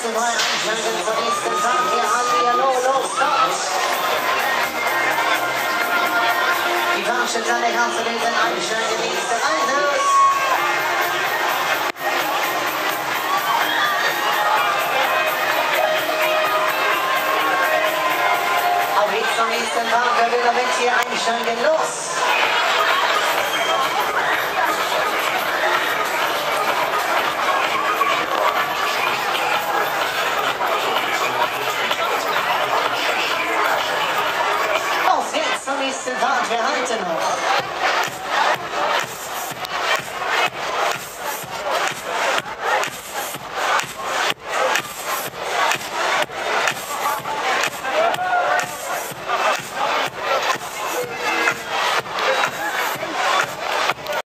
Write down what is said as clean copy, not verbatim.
erste Mal einschalten zur nächsten Tag. Hier Hallihallo, los, kommt! Die Warschel seine ganze Welt einschalten, die nächste Einheit. Auf Weg zum nächsten Tag, wer will damit hier einschalten, los! Nächsten Tag, wir halten noch.